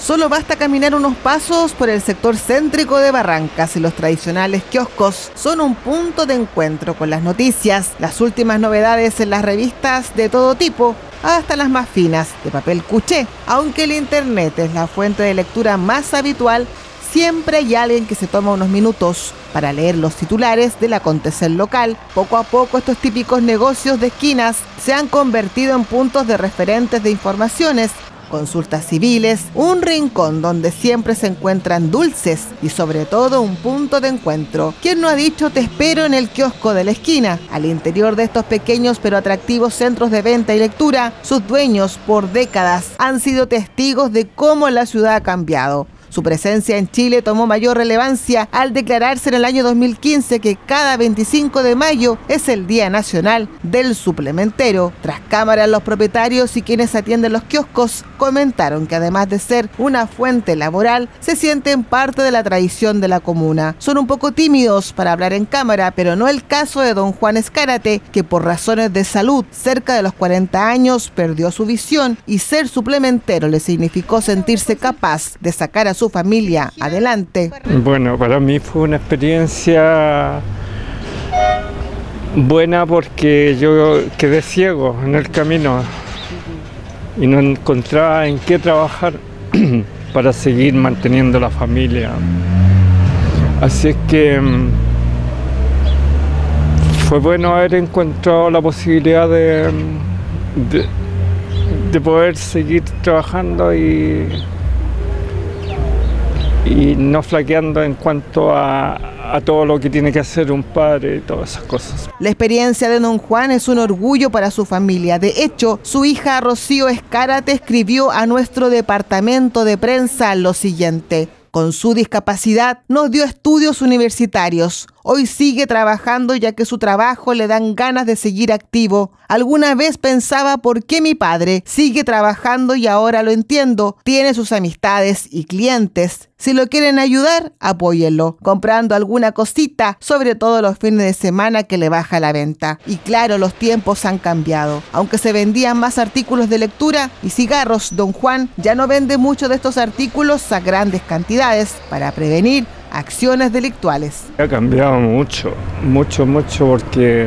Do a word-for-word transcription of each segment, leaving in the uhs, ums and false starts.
Solo basta caminar unos pasos por el sector céntrico de Barrancas y los tradicionales kioscos son un punto de encuentro con las noticias, las últimas novedades en las revistas de todo tipo, hasta las más finas, de papel cuché. Aunque el internet es la fuente de lectura más habitual, siempre hay alguien que se toma unos minutos para leer los titulares del acontecer local. Poco a poco estos típicos negocios de esquinas se han convertido en puntos de referentes de informaciones, consultas civiles, un rincón donde siempre se encuentran dulces y sobre todo un punto de encuentro. ¿Quién no ha dicho te espero en el kiosco de la esquina? Al interior de estos pequeños pero atractivos centros de venta y lectura, sus dueños por décadas han sido testigos de cómo la ciudad ha cambiado. Su presencia en Chile tomó mayor relevancia al declararse en el año dos mil quince que cada veinticinco de mayo es el Día Nacional del Suplementero. Tras cámaras, los propietarios y quienes atienden los kioscos comentaron que además de ser una fuente laboral, se sienten parte de la tradición de la comuna. Son un poco tímidos para hablar en cámara, pero no el caso de don Juan Escárate, que por razones de salud, cerca de los cuarenta años, perdió su visión y ser suplementero le significó sentirse capaz de sacar a su familia adelante. Bueno, para mí fue una experiencia buena porque yo quedé ciego en el camino y no encontraba en qué trabajar para seguir manteniendo la familia. Así es que fue bueno haber encontrado la posibilidad de, de, de poder seguir trabajando y y no flaqueando en cuanto a, a todo lo que tiene que hacer un padre y todas esas cosas. La experiencia de don Juan es un orgullo para su familia. De hecho, su hija Rocío Escárate escribió a nuestro departamento de prensa lo siguiente: con su discapacidad nos dio estudios universitarios. Hoy sigue trabajando ya que su trabajo le dan ganas de seguir activo. Alguna vez pensaba por qué mi padre sigue trabajando y ahora lo entiendo. Tiene sus amistades y clientes. Si lo quieren ayudar, apóyenlo, comprando alguna cosita, sobre todo los fines de semana que le baja la venta. Y claro, los tiempos han cambiado. Aunque se vendían más artículos de lectura y cigarros, don Juan ya no vende mucho de estos artículos a grandes cantidades para prevenir acciones delictuales. Ha cambiado mucho, mucho, mucho, porque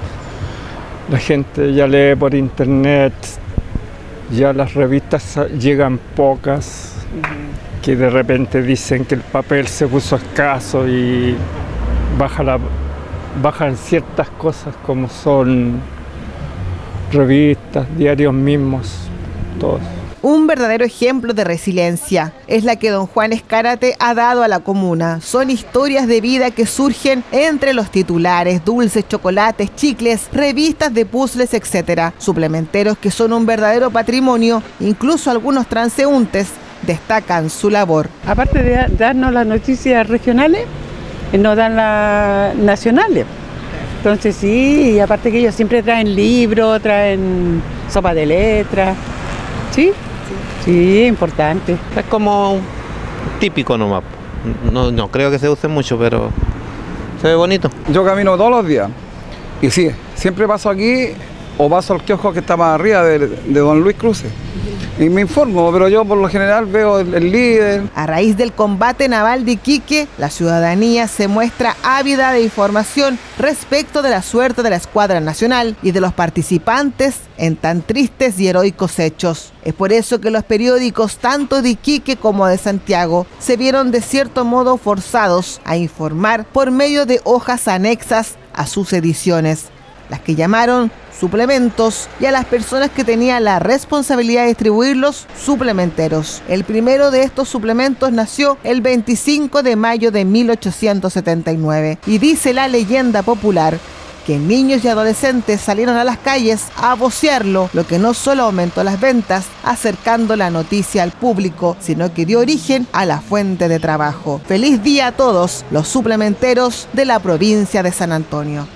la gente ya lee por internet, ya las revistas llegan pocas, uh-huh. que de repente dicen que el papel se puso escaso y baja la, bajan ciertas cosas como son revistas, diarios mismos, todos. Un verdadero ejemplo de resiliencia es la que don Juan Escárate ha dado a la comuna. Son historias de vida que surgen entre los titulares, dulces, chocolates, chicles, revistas de puzzles, etcétera. Suplementeros que son un verdadero patrimonio, incluso algunos transeúntes destacan su labor. Aparte de darnos las noticias regionales, nos dan las nacionales. Entonces sí, y aparte que ellos siempre traen libros, traen sopa de letras, ¿sí? Sí, importante. Es como típico nomás. No, no creo que se use mucho, pero se ve bonito. Yo camino todos los días y sí, siempre paso aquí o paso al kiosco que está más arriba de, de don Luis Cruces y me informo, pero yo por lo general veo el, el líder. A raíz del combate naval de Iquique, la ciudadanía se muestra ávida de información respecto de la suerte de la Escuadra Nacional y de los participantes en tan tristes y heroicos hechos. Es por eso que los periódicos, tanto de Iquique como de Santiago, se vieron de cierto modo forzados a informar por medio de hojas anexas a sus ediciones, las que llamaron suplementos, y a las personas que tenían la responsabilidad de distribuirlos, suplementeros. El primero de estos suplementos nació el veinticinco de mayo de mil ochocientos setenta y nueve y dice la leyenda popular que niños y adolescentes salieron a las calles a vocearlo, lo que no solo aumentó las ventas, acercando la noticia al público, sino que dio origen a la fuente de trabajo. Feliz día a todos los suplementeros de la provincia de San Antonio.